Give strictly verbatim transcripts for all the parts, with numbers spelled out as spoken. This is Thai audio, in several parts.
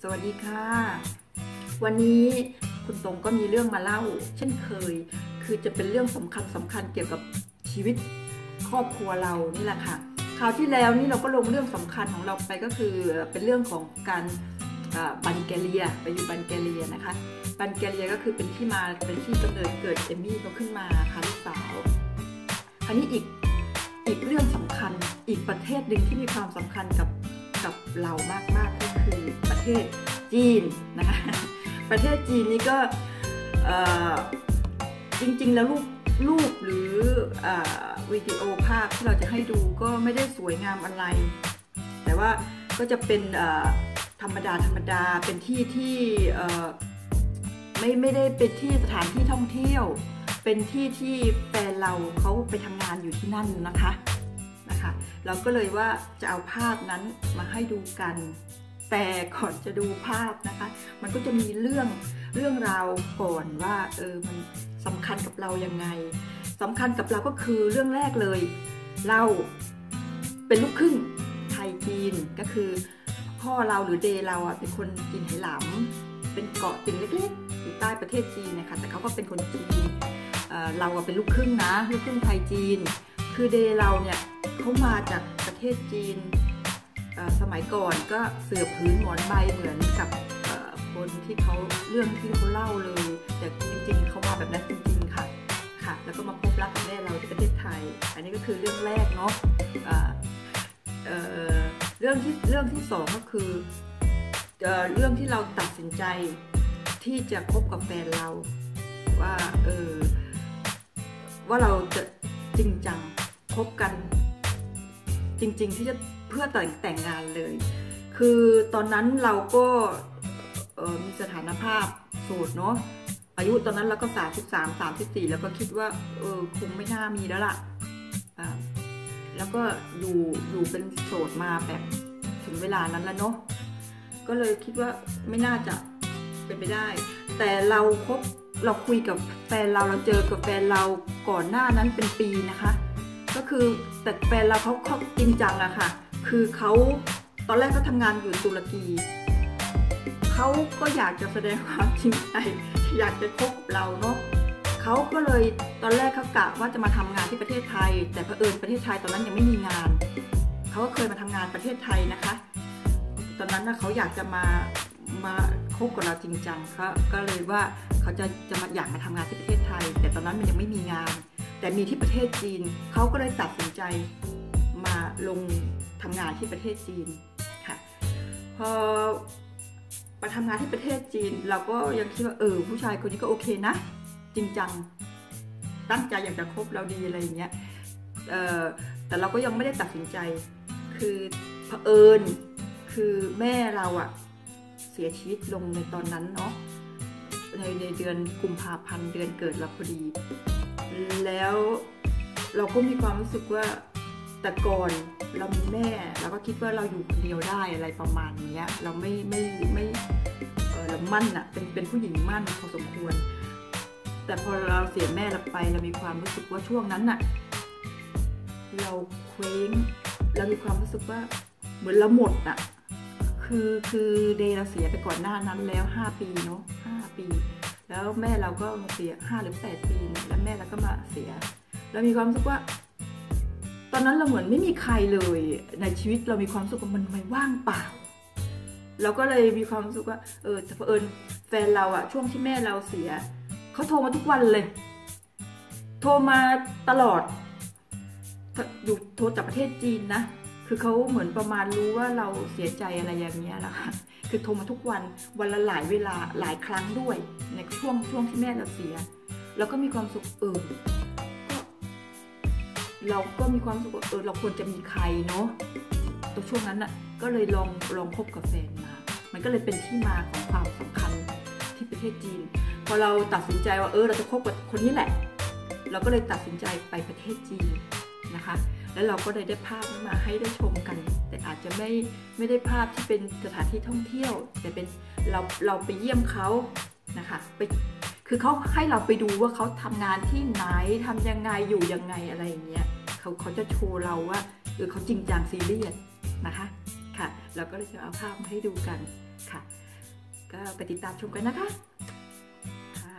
สวัสดีค่ะวันนี้คุณตรงก็มีเรื่องมาเล่าเช่นเคยคือจะเป็นเรื่องสำคัญสำคัญเกี่ยวกับชีวิตครอบครัวเรานี่แหละค่ะคราวที่แล้วนี่เราก็ลงเรื่องสำคัญของเราไปก็คือเป็นเรื่องของการบัลแกเรียไปอยู่บัลแกเรียนะคะบัลแกเรียก็คือเป็นที่มาเป็นที่กำเนิดเกิดเอมมี่เขาขึ้นมาค่ะลูกสาวอันนี้อีกอีกเรื่องสำคัญอีกประเทศหนึ่งที่มีความสำคัญกับกับเรามากๆก็คือประเทศจีนนะคะประเทศจีนนี่ก็จริงๆแล้วรูปรูปหรือวิดีโอภาพที่เราจะให้ดูก็ไม่ได้สวยงามอะไรแต่ว่าก็จะเป็นธรรมดาธรรมดาเป็นที่ที่ไม่ไม่ได้เป็นที่สถานที่ท่องเที่ยวเป็นที่ที่แฟนเราเขาไปทำงานอยู่ที่นั่นนะคะนะคะเราก็เลยว่าจะเอาภาพนั้นมาให้ดูกันแต่ก่อนจะดูภาพนะคะมันก็จะมีเรื่องเรื่องราวก่อนว่าเออมันสำคัญกับเรายังไงสำคัญกับเราก็คือเรื่องแรกเลยเราเป็นลูกครึ่งไทยจีนก็คือพ่อเราหรือเดเราอ่ะเป็นคนจีนไหหลำเป็นเกาะติ่งเล็กๆอยู่ใต้ประเทศจีนนะคะแต่เขาก็เป็นคนจีน เ, เราเป็นลูกครึ่งนะลูกครึ่งไทยจีนคือเดเราเนี่ยเขามาจากประเทศจีนสมัยก่อนก็เสือผืนหมอนใบเหมือนกับคนที่เขาเรื่องที่เขาเล่าเลยแต่จริงๆเขามาแบบนั้นจริงๆค่ะค่ะแล้วก็มาพบรักกับแม่เราที่ประเทศไทยอันนี้ก็คือเรื่องแรกเนาะเรื่องที่เรื่องที่สองก็คือเอ่อเรื่องที่เราตัดสินใจที่จะคบกับแฟนเราว่าเออว่าเราจะจริงจังคบกันจริงๆที่จะเพื่อแต่งแต่งงานเลยคือตอนนั้นเราก็มีสถานภาพโสดเนาะอายุตอนนั้นเราก็สามสิบสาม สามสิบสี่แล้วก็คิดว่าเออคงไม่น่ามีแล้วล่ะอ่าแล้วก็อยู่อยู่เป็นโสดมาแบบถึงเวลานั้นแล้วเนาะก็เลยคิดว่าไม่น่าจะเป็นไปได้แต่เราคบเราคุยกับแฟนเราเราเจอกับแฟนเราก่อนหน้านั้นเป็นปีนะคะก็คือแต่แฟนเราเขาเขาจริงจังอะค่ะคือเขาตอนแรกเขาทำงานอยู่ตุรกีเขาก็อยากจะแสดงความจริงใจอยากจะคบเราเนาะเขาก็เลยตอนแรกเขากะว่าจะมาทำงานที่ประเทศไทยแต่เผอิญประเทศไทยตอนนั้นยังไม่มีงานเขาก็เคยมาทำงานประเทศไทยนะคะตอนนั้นเขาอยากจะมามาคบกับเราจริงจังเขาก็เลยว่าเขาจะจะมาอยากมาทำงานที่ประเทศไทยแต่ตอนนั้นมันยังไม่มีงานแต่มีที่ประเทศจีนเขาก็เลยตัดสินใจมาลงทำงานที่ประเทศจีนค่ะพอมาทำงานที่ประเทศจีนเราก็ยังคิดว่าเออผู้ชายคนนี้ก็โอเคนะจริงจังตั้งใจอยากจะคบเราดีอะไรอย่างเงี้ยเออแต่เราก็ยังไม่ได้ตัดสินใจคือเผอิญคือแม่เราอะเสียชีวิตลงในตอนนั้นเนาะในในเดือนกุมภาพันธ์เดือนเกิดเราพอดีแล้วเราก็มีความรู้สึกว่าแต่ก่อนเรามีแม่เราก็คิดว่าเราอยู่คนเดียวได้อะไรประมาณนี้เราไม่ไม่ไม่เออเรามั่นอะเป็นเป็นผู้หญิงมั่นพอสมควรแต่พอเราเสียแม่เราไปเรามีความรู้สึกว่าช่วงนั้นน่ะเราเคว้งเรามีความรู้สึกว่าเหมือนเราหมดอะคือคือเดย์เราเสียไปก่อนหน้านั้นแล้วห้าปีเนาะห้าปีแล้วแม่เราก็มาเสียห้าหรือแปดปีแล้วแม่เราก็มาเสียเรามีความรู้สึกว่าตอนนั้นเราเหมือนไม่มีใครเลยในชีวิตเรามีความรู้สึกว่ามันไม่ว่างเปล่าเราก็เลยมีความรู้สึกว่าเออแต่เผอิญแฟนเราอะช่วงที่แม่เราเสียเขาโทรมาทุกวันเลยโทรมาตลอดอยู่โทรจากประเทศจีนนะคือเขาเหมือนประมาณรู้ว่าเราเสียใจอะไรอย่างเงี้ยแหละค่ะคือโทรมาทุกวันวันละหลายเวลาหลายครั้งด้วยในช่วงช่วงที่แม่เราเสียแล้วก็มีความสุขเออก็เราก็มีความสุขเออเราควรจะมีใครเนาะตอนช่วงนั้นน่ะก็เลยลองลองคบกับแฟนมามันก็เลยเป็นที่มาของความสำคัญที่ประเทศจีนพอเราตัดสินใจว่าเออเราจะคบกับคนนี้แหละเราก็เลยตัดสินใจไปประเทศจีนนะคะแล้วเราก็ได้ได้ภาพมาให้ได้ชมกันแต่อาจจะไม่ไม่ได้ภาพที่เป็นสถานที่ท่องเที่ยวแต่เป็นเราเราไปเยี่ยมเขานะคะไปคือเขาให้เราไปดูว่าเขาทำงานที่ไหนทำยังไงอยู่ยังไงอะไรอย่างเงี้ยเขาเขาจะโชว์เราว่าเออเขาจริงจังซีเรียสนะคะค่ะเราก็เลยจะเอาภาพมาให้ดูกันค่ะก็ไปติดตามชมกันนะคะค่ะ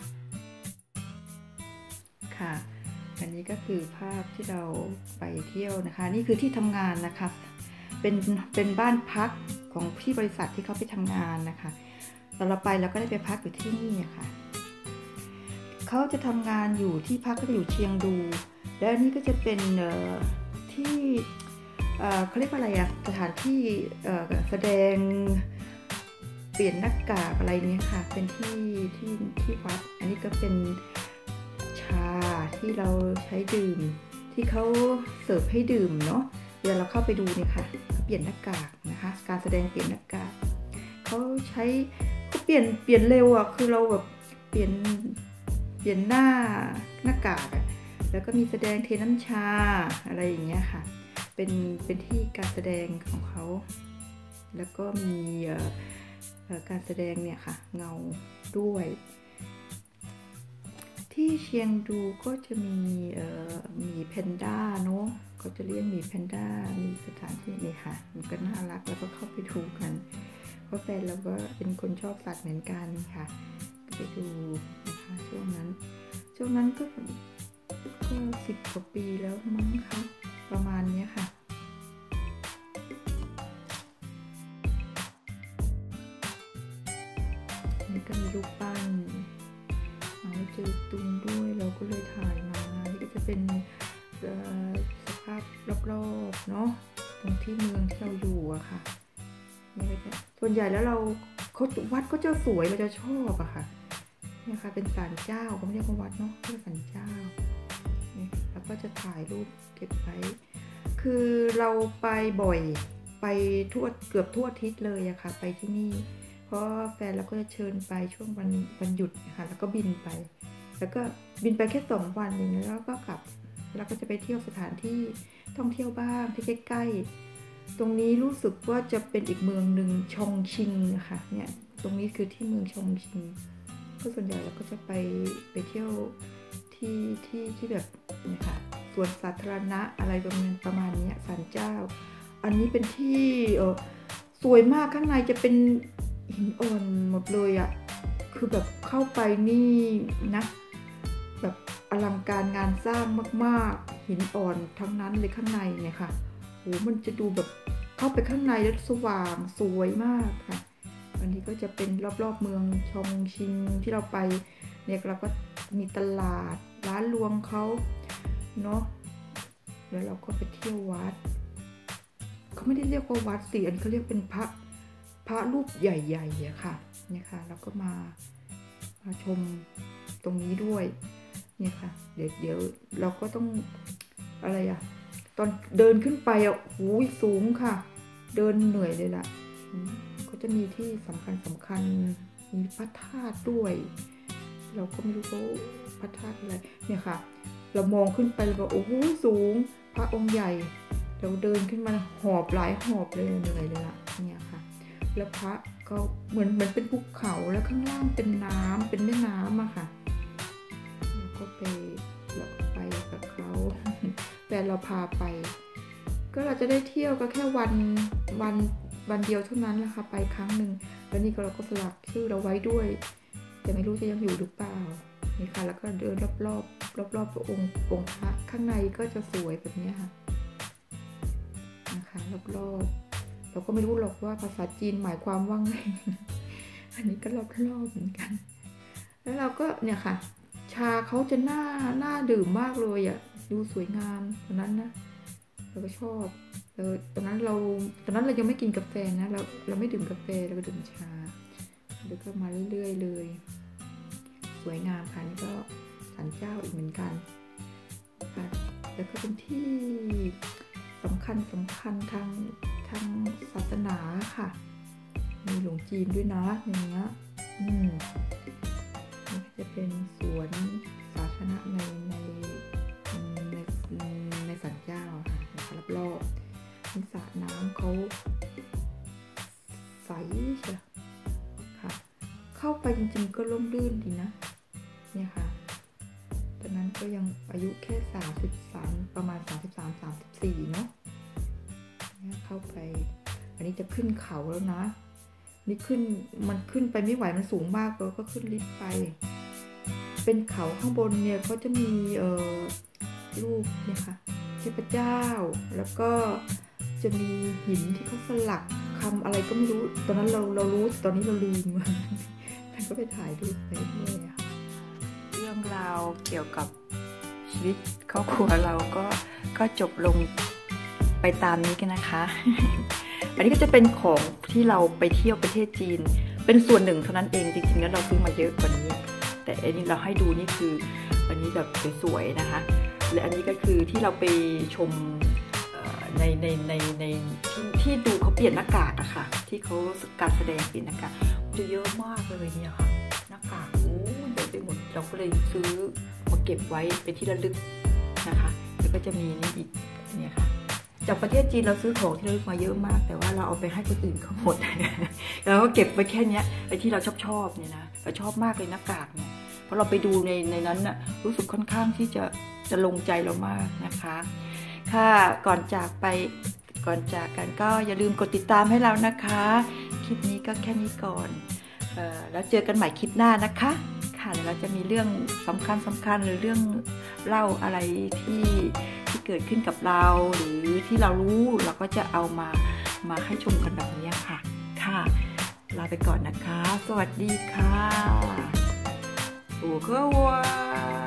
ค่ะอันนี้ก็คือภาพที่เราไปเที่ยวนะคะนี่คือที่ทำงานนะคะเป็นเป็นบ้านพักของที่บริษัทที่เขาไปทำงานนะคะตอนเราไปเราก็ได้ไปพักอยู่ที่นี่ค่ะเขาจะทำงานอยู่ที่พักก็จะอยู่เชียงดูและอันนี้ก็จะเป็นที่เขาเรียกว่าอะไรอะสถานที่แสดงเปลี่ยนหน้ากากอะไรเนี้ยค่ะเป็นที่ที่ที่วัดอันนี้ก็เป็นชาที่เราใช้ดื่มที่เขาเสิร์ฟให้ดื่มเนาะเวลาเราเข้าไปดูเนี่ยค่ะเปลี่ยนหน้ากากนะคะการแสดงเปลี่ยนหน้ากากเขาใช้เขาเปลี่ยนเปลี่ยนเร็วอ่ะคือเราแบบเปลี่ยนเปลี่ยนหน้าหน้ากากอ่ะแล้วก็มีแสดงเทน้ำชาอะไรอย่างเงี้ยค่ะเป็นเป็นที่การแสดงของเขาแล้วก็มีการแสดงเนี่ยค่ะเงาด้วยที่เชียงดูก็จะมีหมีแพนด้าเนาะก็จะเลี้ยงหมีแพนด้ามีสถานที่นี่ค่ะมันก็น่ารักแล้วก็เข้าไปดูกันเพราะแฟนเราก็เป็นคนชอบสัตว์เหมือนกันค่ะไปดูนะคะช่วงนั้นช่วงนั้นก็ก็สิบกว่าปีแล้วมั้งคะประมาณนี้ค่ะนี่ก็มีรูปปั้นเราเจอตุงด้วยเราก็เลยถ่ายมานี่ก็จะเป็นสภาพรอบๆเนาะตรงที่เมืองที่เราอยู่อะค่ะนี่ก็จะส่วนใหญ่แล้วเราเขาวัดก็จะสวยเราจะชอบอะค่ะนี่ค่ะเป็นศาลเจ้าเขาไม่เรียกว่าวัดเนาะเรียกศาลเจ้านี่แล้วก็จะถ่ายรูปเก็บไว้คือเราไปบ่อยไปทั่วเกือบทั่วอาทิตย์เลยอะค่ะไปที่นี่เพราะแฟนเราก็จะเชิญไปช่วงวันวันหยุดนะคะแล้วก็บินไปแล้วก็บินไปแค่สองวันเองแล้วก็กลับแล้วก็จะไปเที่ยวสถานที่ท่องเที่ยวบ้างที่ใกล้ๆตรงนี้รู้สึกว่าจะเป็นอีกเมืองหนึ่งชงชิงนะคะเนี่ยตรงนี้คือที่เมืองชงชิงก็ส่วนใหญ่เราก็จะไปไปเที่ยวที่ที่ที่แบบเนี่ยค่ะสวนสาธารณะอะไรประมาณประมาณนี้ศาลเจ้าอันนี้เป็นที่เออสวยมากข้างในจะเป็นหินอ่อนหมดเลยอ่ะคือแบบเข้าไปนี่นะแบบอลังการงานสร้างมากๆหินอ่อนทั้งนั้นเลยข้างในเนี่ยค่ะโหมันจะดูแบบเข้าไปข้างในแล้วสว่างสวยมากค่ะอันนี้ก็จะเป็นรอบๆเมืองชงชิงที่เราไปเนี่ยเราก็มีตลาดร้านรวงเขาเนาะแล้วเราก็ไปเที่ยววัดเขาไม่ได้เรียกว่าวัดสิอันเขาเรียกเป็นพระพระรูปใหญ่ๆอะค่ะเนี่ยค่ะเราก็มามาชมตรงนี้ด้วยเนี่ยค่ะเดี๋ยวเดี๋ยวเราก็ต้องอะไรอะตอนเดินขึ้นไปอะหูยสูงค่ะเดินเหนื่อยเลยล่ะก็จะมีที่สำคัญสำคัญมีพระธาตุด้วยเราก็ไม่รู้เขาพระธาตุอะไรเนี่ยค่ะเรามองขึ้นไปแล้วก็โอ้โหสูงพระองค์ใหญ่เราเดินขึ้นมาหอบหลายหอบเลยเหนื่อยเลยล่ะเนี่ยค่ะแล้วพระก็เหมือนเหมือนเป็นภูเขาแล้วข้างล่างเป็นน้ำเป็นแม่น้ำอะค่ะแล้วก็ไปเราก็ไปกับเขาแต่เราพาไปก็เราจะได้เที่ยวก็แค่วันวันวันเดียวเท่านั้นแหละค่ะไปครั้งหนึ่งแล้วนี่ก็เราก็สลักชื่อเราไว้ด้วยแต่ไม่รู้จะยังอยู่หรือเปล่านี่ค่ะแล้วก็เดินรอบรอบรอบรอบองค์องค์พระข้างในก็จะสวยแบบนี้ค่ะนะคะรอบรอบเราก็ไม่รู้หรอกว่าภาษาจีนหมายความว่าไง อันนี้ก็รอบๆเหมือนกันแล้วเราก็เนี่ยค่ะชาเขาจะน่าน่าดื่มมากเลยอ่ะดูสวยงามตอนนั้นนะเราก็ชอบเราตอนนั้นเราตอนนั้นเรายังไม่กินกาแฟนะเราเราไม่ดื่มกาแฟเราก็ดื่มชาแล้วก็มาเรื่อยๆเลยสวยงามค่ะนี่ก็ศาลเจ้าอีกเหมือนกันค่ะแล้วก็เป็นที่สำคัญสำคัญทางทางศาสนาค่ะมีหลวงจีนด้วยนะอย่างเงี้ยอืมนี่จะเป็นสวนสาธารณะในในในในศาลเจ้าค่ะรอบๆมีสระน้ำเขาใสใช่ค่ะเข้าไปจริงๆก็ร่มรื่นดีนะเนี่ยค่ะตอนนั้นก็ยังอายุแค่สามสิบสามประมาณสามสิบสาม สามสิบสี่เนาะเนี่ยเข้าไปอันนี้จะขึ้นเขาแล้วนะนี่ขึ้นมันขึ้นไปไม่ไหวมันสูงมากเราก็ขึ้นลิฟต์ไปเป็นเขาข้างบนเนี่ยเขาจะมีเอ่อรูปเนี่ยค่ะเทพเจ้าแล้วก็จะมีหินที่เขาสลักคำอะไรก็ไม่รู้ตอนนั้นเราเรารู้ตอนนี้เราลืมมันก็ไปถ่ายรูปไปด้วยค่ะเรื่องราวเกี่ยวกับชีวิตครอบครัวเราก็ก็จบลงไปตามนี้กันนะคะ อันนี้ก็จะเป็นของที่เราไปเที่ยวประเทศจีนเป็นส่วนหนึ่งเท่านั้นเองจริงๆแล้วเราซื้อมาเยอะกว่านี้แต่อันนี้เราให้ดูนี่คืออันนี้แบบสวยๆนะคะและอันนี้ก็คือที่เราไปชมในในในในที่ที่ดูเขาเปลี่ยนหน้ากากอะค่ะที่เขาการแสดงเปลี่ยนหน้ากากจะเยอะมากเลยเนี่ยค่ะหน้ากากโอ้เยอะไปหมดเราก็เลยซื้อมาเก็บไว้เป็นที่ระลึกนะคะแล้วก็จะมีนี่อีกเนี่ยค่ะจากประเทศจีนเราซื้อของที่ระลึกมาเยอะมากแต่ว่าเราเอาไปให้คนอื่นเขาหมดแล้วก็เก็บไว้แค่นี้ไอ้ที่เราชอบชอบเนี่ยนะเราชอบมากเลยหน้ากากเนี่ยเพราะเราไปดูในในนั้นน่ะรู้สึกค่อนข้างที่จะจะลงใจเรามากนะคะค่ะก่อนจากไปก่อนจากกันก็อย่าลืมกดติดตามให้เรานะคะคลิปนี้ก็แค่นี้ก่อนเอ่อแล้วเจอกันใหม่คลิปหน้านะคะค่ะเดี๋ยวเราจะมีเรื่องสำคัญสำคัญหรือเรื่องเล่าอะไรที่ที่เกิดขึ้นกับเราหรือที่เรารู้เราก็จะเอามามาให้ชมกันแบบนี้ค่ะค่ะลาไปก่อนนะคะสวัสดีค่ะ我和我